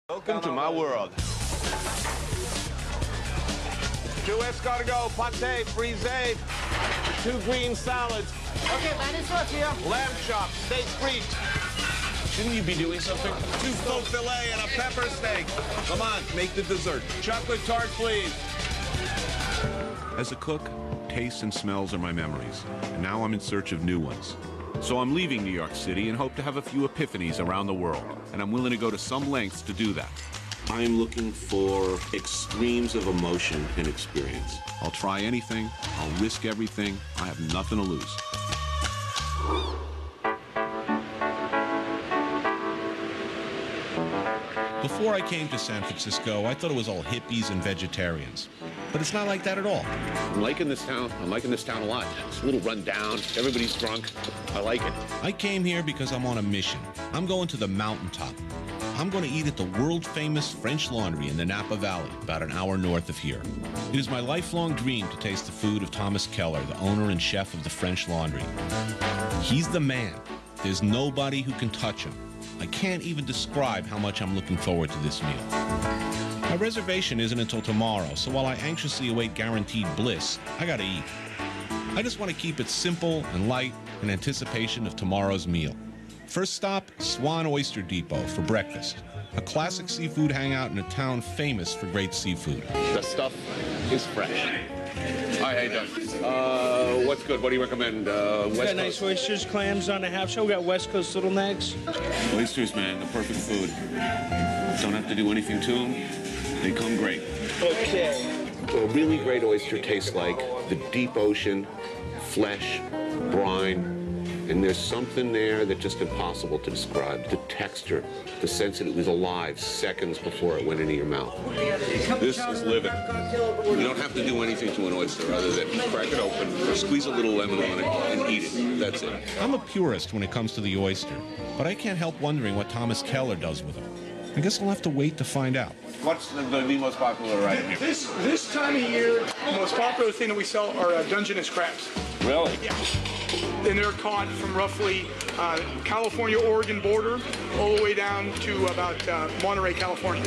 Welcome to my world. 2 escargot, pate, frisee, 2 green salads. Okay, man, it's right here. Lamb chops, steak frites. Shouldn't you be doing something? 2 faux filet and a pepper steak. Come on, make the dessert. Chocolate tart, please. As a cook, tastes and smells are my memories, and now I'm in search of new ones. So I'm leaving New York City and hope to have a few epiphanies around the world, and I'm willing to go to some lengths to do that. I am looking for extremes of emotion and experience. I'll try anything, I'll risk everything, I have nothing to lose. Before I came to San Francisco, I thought it was all hippies and vegetarians. But it's not like that at all. I'm liking this town. I'm liking this town a lot. It's a little run down. Everybody's drunk. I like it. I came here because I'm on a mission. I'm going to the mountaintop. I'm going to eat at the world-famous French Laundry in the Napa Valley, about an hour north of here. It is my lifelong dream to taste the food of Thomas Keller, the owner and chef of the French Laundry. He's the man. There's nobody who can touch him. I can't even describe how much I'm looking forward to this meal. My reservation isn't until tomorrow, so while I anxiously await guaranteed bliss, I gotta eat. I just want to keep it simple and light in anticipation of tomorrow's meal. First stop, Swan Oyster Depot for breakfast. A classic seafood hangout in a town famous for great seafood. The stuff is fresh. Hi, how you doing? What's good? What do you recommend? We got nice oysters, clams on the half shell. We got West Coast little necks. Oysters, man, the perfect food. Don't have to do anything to them. They come great. Okay. A really great oyster tastes like the deep ocean, flesh, brine, and there's something there that's just impossible to describe. The texture, the sense that it was alive seconds before it went into your mouth. This is living. You don't have to do anything to an oyster other than crack it open, squeeze a little lemon on it, and eat it. That's it. I'm a purist when it comes to the oyster, but I can't help wondering what Thomas Keller does with them. I guess I'll have to wait to find out. What's the most popular right here? This time of year, the most popular thing that we sell are Dungeness crabs. Really? Yeah. And they're caught from roughly California-Oregon border all the way down to about Monterey, California.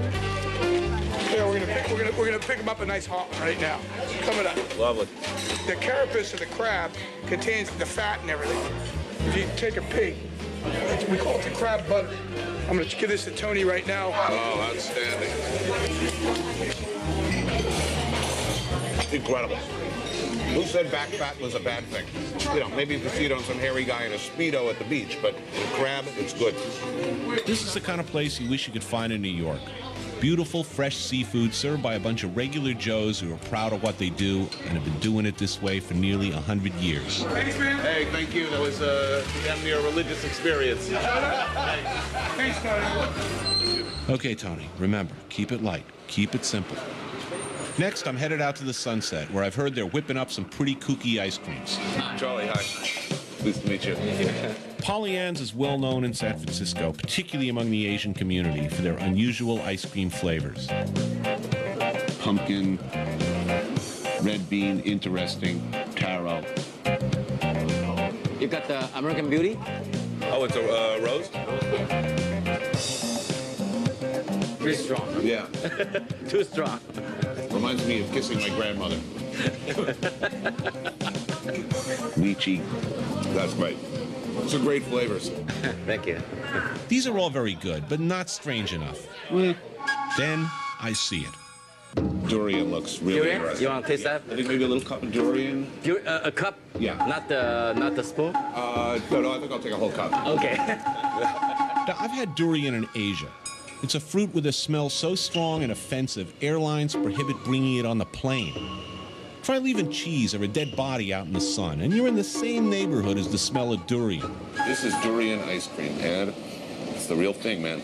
Yeah, we're gonna pick them up a nice hot one right now. Coming up. Lovely. The carapace of the crab contains the fat and everything. If you take a pig, we call it the crab butter. I'm going to give this to Tony right now. Oh, outstanding. Incredible. Who said back fat was a bad thing? You know, maybe if you see it on some hairy guy in a Speedo at the beach, but the crab, it's good. This is the kind of place you wish you could find in New York. Beautiful, fresh seafood served by a bunch of regular Joes who are proud of what they do and have been doing it this way for nearly 100 years. Thanks, man. Hey, thank you. That was damn near a religious experience. Thanks, Tony. Okay, Tony, remember, keep it light, keep it simple. Next, I'm headed out to the Sunset, where I've heard they're whipping up some pretty kooky ice creams. Charlie, hi. Pleased to meet you. Polly Ann's is well known in San Francisco, particularly among the Asian community, for their unusual ice cream flavors. Pumpkin, red bean, interesting, taro. You got the American Beauty? Oh, it's a rose? Too strong. Yeah. Too strong. Reminds me of kissing my grandmother. Lychee. That's great. Some great flavors. Thank you. These are all very good, but not strange enough. Then I see it. Durian looks really Durian? interesting. You want to taste that? I think maybe a little cup of durian. A cup? Yeah. Not the spoon? No, I think I'll take a whole cup. Okay. Now, I've had durian in Asia. It's a fruit with a smell so strong and offensive, airlines prohibit bringing it on the plane. Try leaving cheese or a dead body out in the sun, and you're in the same neighborhood as the smell of durian. This is durian ice cream, and it's the real thing, man.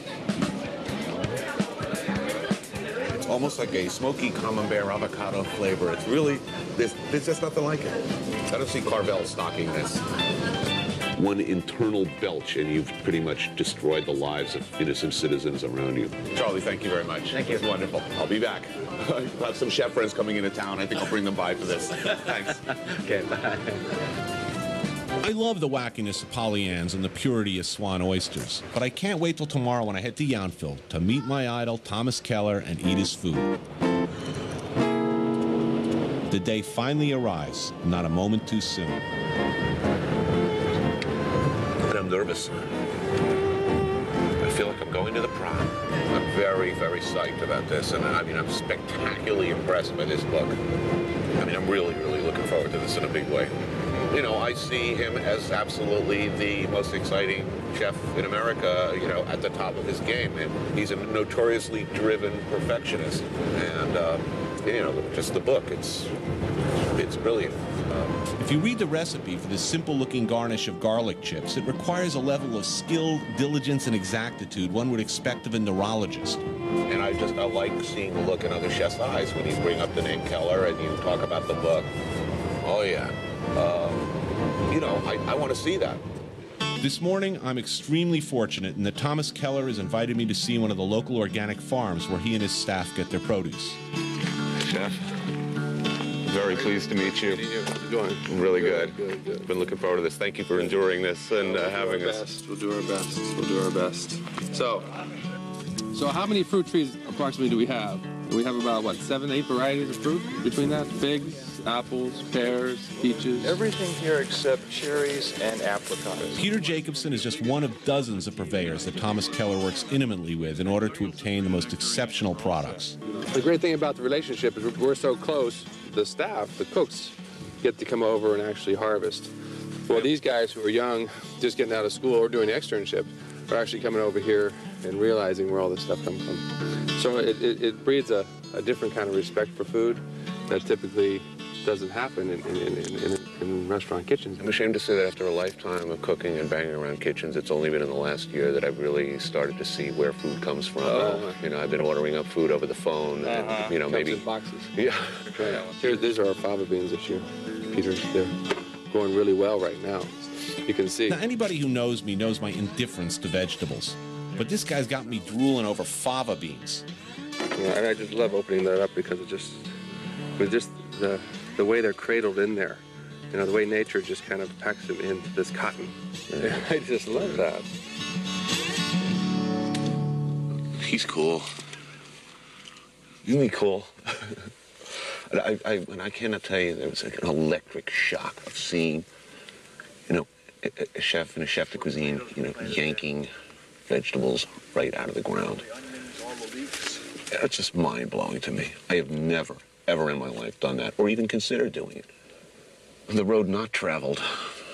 It's almost like a smoky camembert avocado flavor. It's really, there's just nothing like it. I don't see Carvel stocking this. One internal belch, and you've pretty much destroyed the lives of innocent citizens around you. Charlie, thank you very much. Thank you. It's wonderful. I'll be back. I have some chef friends coming into town. I think I'll bring them by for this. Thanks. Okay, bye. I love the wackiness of Pollyanns and the purity of swan oysters, but I can't wait till tomorrow when I head to Yountville to meet my idol, Thomas Keller, and eat his food. The day finally arrives, not a moment too soon. And I'm nervous. I feel like I'm going to the prom. I'm very, very psyched about this, and I mean, I'm spectacularly impressed by this book. I mean, I'm really, really looking forward to this in a big way. You know, I see him as absolutely the most exciting chef in America, you know, at the top of his game. And he's a notoriously driven perfectionist. And, you know, just the book, it's brilliant. If you read the recipe for this simple-looking garnish of garlic chips, it requires a level of skill, diligence, and exactitude one would expect of a neurologist. And I like seeing the look in other chefs' eyes when you bring up the name Keller and you talk about the book. Oh, yeah. You know, I want to see that. This morning, I'm extremely fortunate in that Thomas Keller has invited me to see one of the local organic farms where he and his staff get their produce. Chef, very pleased to meet you. How you doing? Really good. Good. Been looking forward to this. Thank you for enduring this and having us. We'll do our best. We'll do our best. So how many fruit trees approximately do we have? We have about, what, 7, 8 varieties of fruit between that? Figs, apples, pears, peaches. Everything here except cherries and apricots. Peter Jacobson is just one of dozens of purveyors that Thomas Keller works intimately with in order to obtain the most exceptional products. The great thing about the relationship is we're so close, the staff, the cooks, get to come over and actually harvest. Well, these guys who are young, just getting out of school or doing an externship, are actually coming over here and realizing where all this stuff comes from. So it breeds a different kind of respect for food that typically doesn't happen in restaurant kitchens. I'm ashamed to say that after a lifetime of cooking and banging around kitchens, it's only been in the last year that I've really started to see where food comes from. You know, I've been ordering up food over the phone, and, you know, Comes maybe in boxes. Yeah. Here, these are our fava beans this year, Peter. They're going really well right now. You can see. Now, anybody who knows me knows my indifference to vegetables. But this guy's got me drooling over fava beans. Yeah, and I just love opening that up because it's just the way they're cradled in there. You know, the way nature just kind of packs them into this cotton. I just love that. He's cool. Really cool. And I cannot tell you, there was like an electric shock of seeing, you know, a chef in a chef de cuisine, you know, yanking vegetables right out of the ground. It's just mind-blowing to me. I have never, ever in my life done that, or even considered doing it. The road not traveled.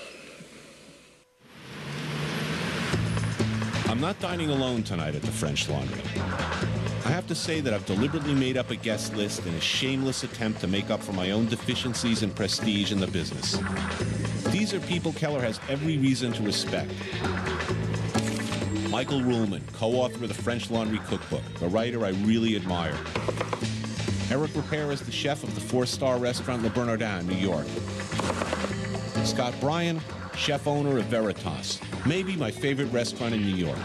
I'm not dining alone tonight at the French Laundry. I have to say that I've deliberately made up a guest list in a shameless attempt to make up for my own deficiencies and prestige in the business. These are people Keller has every reason to respect. Michael Ruhlman, co-author of the French Laundry Cookbook, a writer I really admire. Eric Ripert is the chef of the 4-star restaurant Le Bernardin, New York. Scott Bryan, chef-owner of Veritas, maybe my favorite restaurant in New York.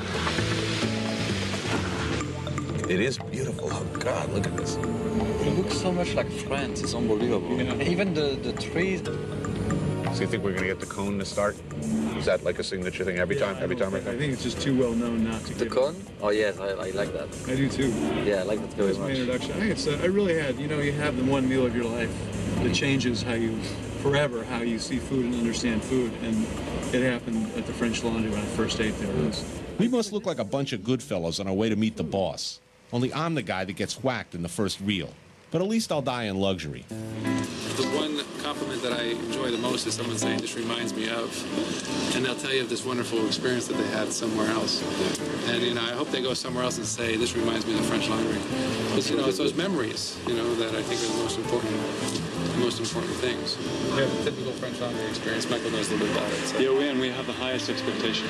It is beautiful. Oh, God, look at this. It looks so much like France. It's unbelievable. Yeah. Even the trees. So you think we're going to get the cone to start? Is that like a signature thing every time? Every time? I think it's just too well known not to. The cone? Oh yes, I like that. I do too. Yeah, I like that very That's much. my introduction. I think it's. I really had. You know, you have the one meal of your life that changes how you, forever, how you see food and understand food. And it happened at the French Laundry when I first ate there. We must look like a bunch of good fellows on our way to meet the boss. Only I'm the guy that gets whacked in the first reel. But at least I'll die in luxury. The one compliment that I enjoy the most is someone saying, this reminds me of, and they'll tell you of this wonderful experience that they had somewhere else. And, you know, I hope they go somewhere else and say, this reminds me of the French Laundry. Because, you know, it's those memories, you know, that I think are the most important things. We have a typical French Laundry experience. Michael knows a little bit about it. So. Yeah, and we have the highest expectations.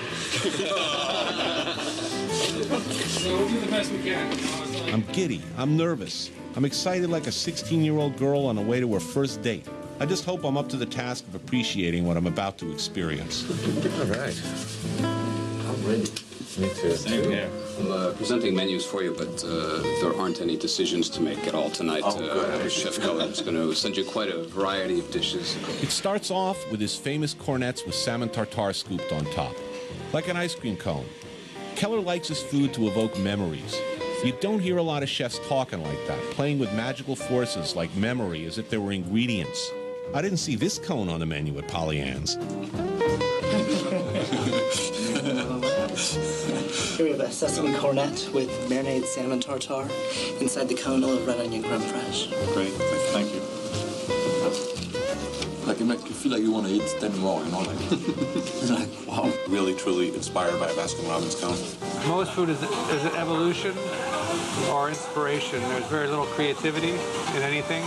So we'll do the best we can. I'm giddy. I'm nervous. I'm excited like a 16-year-old girl on the way to her first date. I just hope I'm up to the task of appreciating what I'm about to experience. All right. I'm ready. Me too. Same here. presenting menus for you, but there aren't any decisions to make at all tonight. Chef Keller is going to send you quite a variety of dishes. It starts off with his famous cornets with salmon tartare scooped on top, like an ice cream cone. Keller likes his food to evoke memories. You don't hear a lot of chefs talking like that, playing with magical forces like memory as if they were ingredients. I didn't see this cone on the menu at Polly Ann's. Here we have a sesame cornet with marinated salmon tartare. Inside the cone, a little red onion creme fraiche. Great, thank you. Like, it makes you feel like you want to eat 10 more, you know, like, wow. Really, truly inspired by a Baskin-Robbins cone. Most food is an evolution or inspiration. There's very little creativity in anything.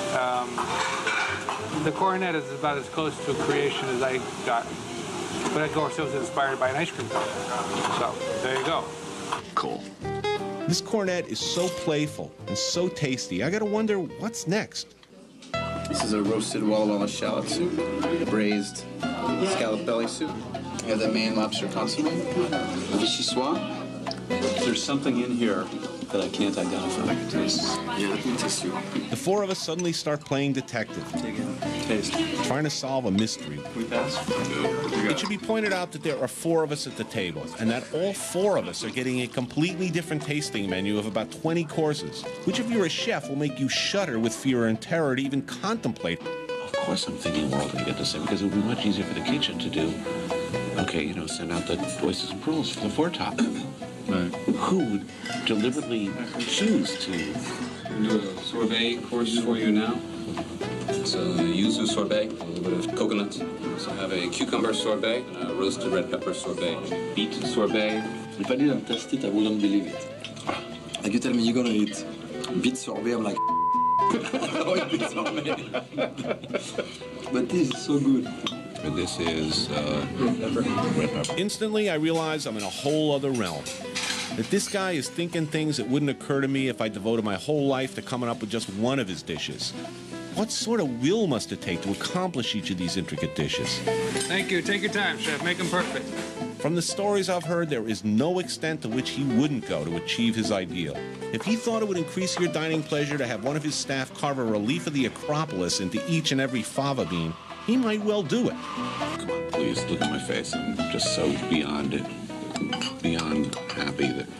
The cornet is about as close to creation as I got. But of course, it was inspired by an ice cream cone. So, there you go. Cool. This cornet is so playful and so tasty. I gotta wonder, what's next? This is a roasted Walla Walla shallot soup, braised scallop belly soup. We have the Maine lobster consomme, vichyssoise. There's something in here that I can't identify. I can taste. Yeah, let me taste you. The four of us suddenly start playing detective. Taste. Trying to solve a mystery. We pass? It should be pointed out that there are four of us at the table, and that all four of us are getting a completely different tasting menu of about 20 courses, which if you're a chef will make you shudder with fear and terror to even contemplate. Of course I'm thinking we're all going to get the same, because it would be much easier for the kitchen to do, okay, you know, send out the oysters and pearls for the foretop. Right. Who would deliberately choose to do a sorbet course for you now. It's a yuzu sorbet, a little bit of coconut. We also have a cucumber sorbet and a roasted red pepper sorbet. Beet sorbet. If I didn't test it, I wouldn't believe it. Like, you tell me you're gonna eat beet sorbet, I'm like, I eat beet sorbet. But this is so good. This is red pepper. Instantly, I realize I'm in a whole other realm. That this guy is thinking things that wouldn't occur to me if I devoted my whole life to coming up with just one of his dishes. What sort of will must it take to accomplish each of these intricate dishes? Thank you. Take your time, Chef. Make them perfect. From the stories I've heard, there is no extent to which he wouldn't go to achieve his ideal. If he thought it would increase your dining pleasure to have one of his staff carve a relief of the Acropolis into each and every fava bean, he might well do it. Come on, please, look at my face. I'm just so beyond happy that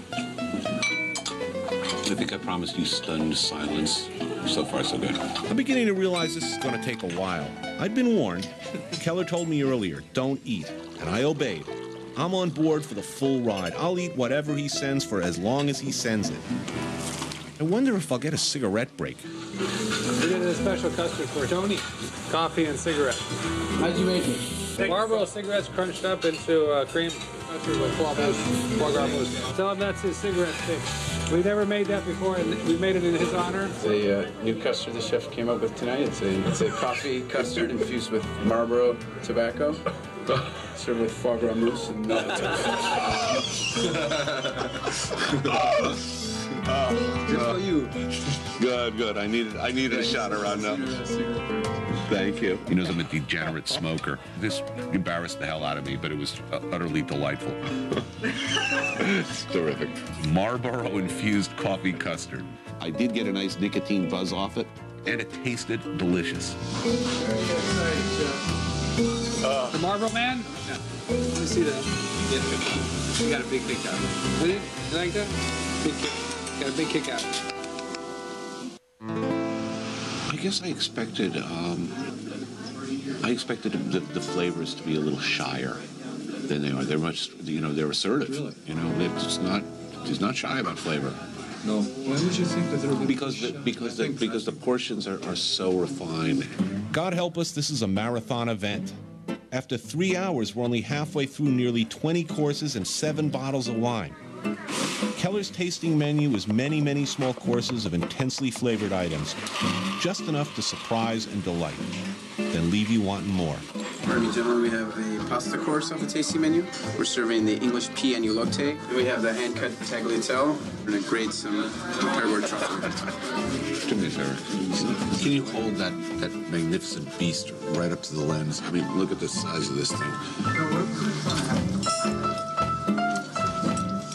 I think I promised you stunned silence. So far, so good. I'm beginning to realize this is going to take a while. I'd been warned. Keller told me earlier, don't eat, and I obeyed. I'm on board for the full ride. I'll eat whatever he sends for as long as he sends it. I wonder if I'll get a cigarette break. We did a special custard for Tony. Coffee and cigarette. How'd you make it? Marlboro cigarettes crunched up into cream custard with foie gras mousse. Tell him that's his cigarette stick. We never made that before, and we made it in his honor. It's a new custard the chef came up with tonight. It's a coffee custard infused with Marlboro tobacco, served with foie gras mousse and melted. Just for you. Good. I needed a shot around now. Thank you. He knows I'm a degenerate smoker. This embarrassed the hell out of me, but it was utterly delightful. It's terrific. Marlboro-infused coffee custard. I did get a nice nicotine buzz off it, and it tasted delicious. The Marlboro Man? No. Let me see that. Yeah. You got a big kick out of it. Did you like that? Big kick. Got a big kick out of it. I guess I expected the flavors to be a little shyer than they are. They're much, they're assertive. Really? He's not shy about flavor. No. Why would you think that they're Because the portions are so refined. God help us, this is a marathon event. After 3 hours, we're only halfway through nearly 20 courses and 7 bottles of wine. Keller's tasting menu is many, many small courses of intensely flavored items, just enough to surprise and delight, then leave you wanting more. Pardon me, gentlemen, we have a pasta course on the tasting menu. We're serving the English pea agnolotte. We have the hand-cut tagliatelle. We're going to grate some Perigord truffle. Do me a favor. Can you hold that magnificent beast right up to the lens? I mean, look at the size of this thing. This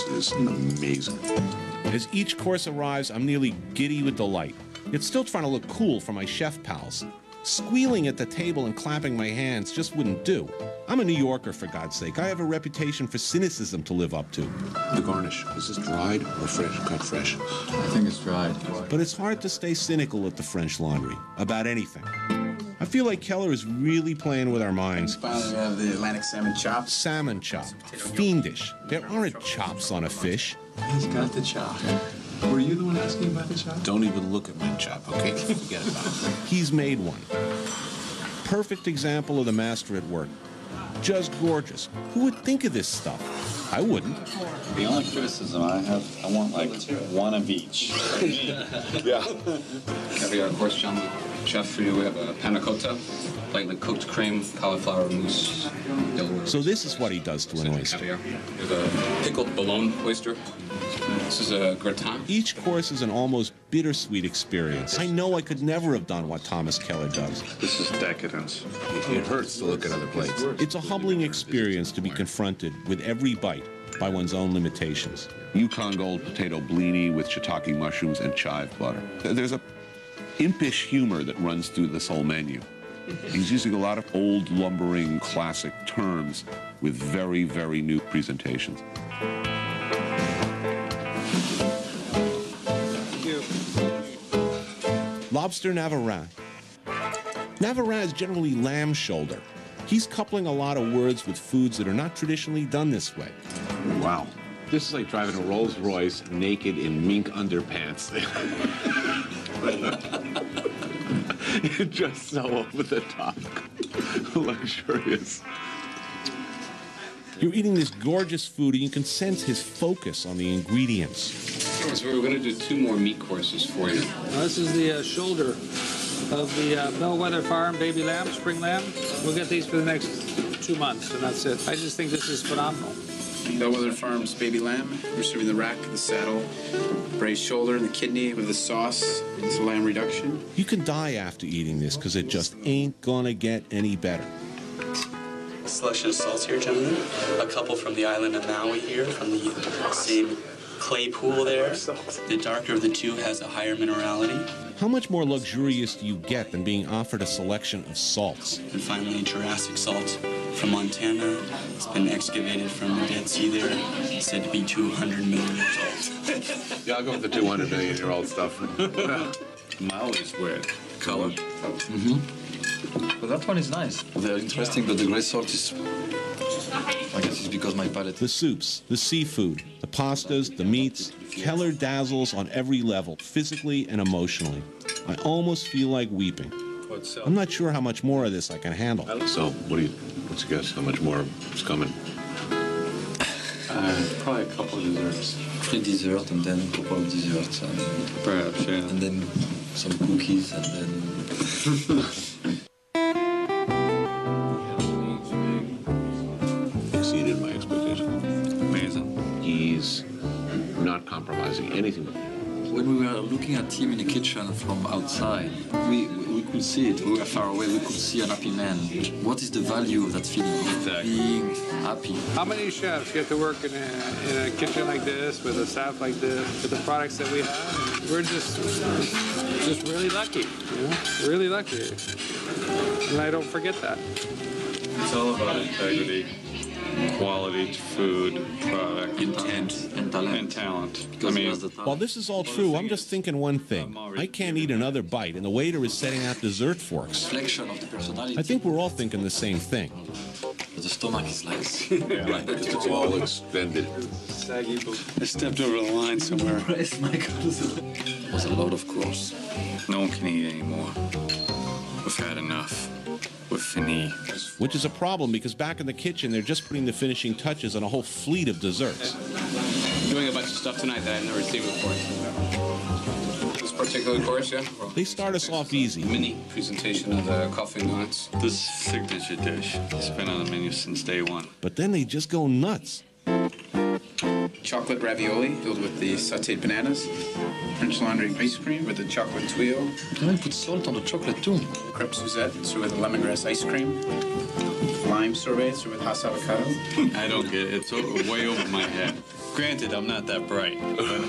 is amazing. As each course arrives, I'm nearly giddy with delight. Yet still trying to look cool for my chef pals. Squealing at the table and clapping my hands just wouldn't do. I'm a New Yorker, for God's sake. I have a reputation for cynicism to live up to. The garnish, is this dried or fresh? Cut fresh? I think it's dried. But it's hard to stay cynical at the French Laundry about anything. I feel like Keller is really playing with our minds. Finally, we have the Atlantic salmon chop. Salmon chop. Fiendish. There aren't chops on a fish. He's got the chop. Were you the one asking about the chop? Don't even look at my chop, okay? Forget about it. He's made one. Perfect example of the master at work. Just gorgeous. Who would think of this stuff? I wouldn't. The only criticism I have, I want like one of each. Yeah. Caviar course, gentlemen. Chef, for you, we have a panna cotta, lightly cooked cream, cauliflower mousse. So this is what he does to an oyster. Caviar. We have a pickled bologna oyster. This is a gratin. Each course is an almost bittersweet experience. I know I could never have done what Thomas Keller does. This is decadence. It hurts to look at other plates. It's a humbling experience to be confronted with every bite by one's own limitations. Yukon Gold potato blini with shiitake mushrooms and chive butter. There's a impish humor that runs through this whole menu. He's using a lot of old, lumbering, classic terms with very, very new presentations. Lobster Navarin. Navarin is generally lamb shoulder. He's coupling a lot of words with foods that are not traditionally done this way. Wow. This is like driving a Rolls Royce naked in mink underpants. It's just so over the top. Luxurious. You're eating this gorgeous food and you can sense his focus on the ingredients. So we're going to do 2 more meat courses for you. Now, this is the shoulder of the Bellwether Farm baby lamb, spring lamb. We'll get these for the next 2 months, and that's it. I just think this is phenomenal. Bellwether Farm's baby lamb. We're serving the rack, the saddle, braised shoulder, and the kidney with the sauce. It's a lamb reduction. You can die after eating this because it just ain't gonna get any better. Selection of salts here, gentlemen. A couple from the island of Maui here, from the same clay pool there. The darker of the two has a higher minerality. How much more luxurious do you get than being offered a selection of salts? And finally, Jurassic salt from Montana. It's been excavated from the Dead Sea there. It's said to be 200 million years old. Yeah, I'll go with the 200 million year old stuff. Maui is weird. Color. But that one is nice. They're interesting, but the gray salt is... I guess it's because my palate... The soups, the seafood, the pastas, the meats. Keller dazzles on every level, physically and emotionally. I almost feel like weeping. I'm not sure how much more of this I can handle. So, what's your guess? How much more is coming? Probably a couple of desserts. 3 desserts and then a couple of desserts. And perhaps, yeah. And then some cookies and then... Exceeded my expectations. Amazing. He's not compromising anything. When we were looking at him in the kitchen from outside, we could see it. We were far away. We could see an happy man. What is the value of that feeling of being happy? How many chefs get to work in a kitchen like this, with a staff like this, with the products that we have? We're just really lucky, you know? Really lucky. And I don't forget that. It's all about integrity, quality, food, product, intent, and talent. I mean, while this is all true, I'm just thinking one thing. I can't eat another bite, and the waiter is setting out dessert forks. Reflection of the personality. I think we're all thinking the same thing. But the stomach is like... Right, because it's all extended. I stepped over the line somewhere. It was a lot, of course. No one can eat anymore. We've had enough. We're fini. Which is a problem because back in the kitchen, they're just putting the finishing touches on a whole fleet of desserts. Doing a bunch of stuff tonight that I've never seen before. This particular course, yeah? They start us off easy. Mini presentation of the coffee nuts. This signature dish has been on the menu since day one. But then they just go nuts. Chocolate ravioli filled with the sauteed bananas. French Laundry ice cream with the chocolate tuile. Can I put salt on the chocolate too? Crepe Suzette served with lemongrass ice cream. Lime sorbet served with Hass avocado. I don't get it. It's way over my head. Granted, I'm not that bright.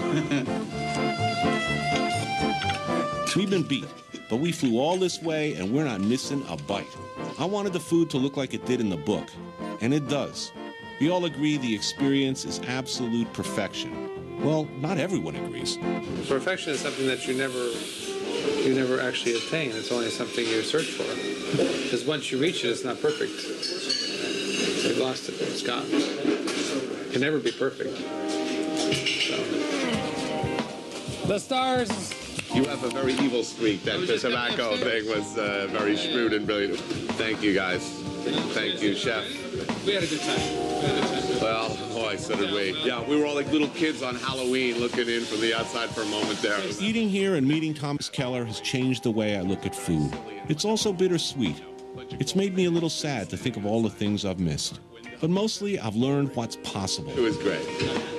We've been beat, but we flew all this way and we're not missing a bite. I wanted the food to look like it did in the book, and it does. We all agree the experience is absolute perfection. Well, not everyone agrees. Perfection is something that you never actually attain. It's only something you search for. Because once you reach it, it's not perfect. So you lost it. It's gone. It can never be perfect. So. The stars. You have a very evil streak. That the tobacco thing was very shrewd and brilliant. Thank you, guys. Thank you, Chef. We had a good time. Well, boy, so did we. Yeah, we were all like little kids on Halloween looking in from the outside for a moment there. Eating here and meeting Thomas Keller has changed the way I look at food. It's also bittersweet. It's made me a little sad to think of all the things I've missed. But mostly, I've learned what's possible. It was great.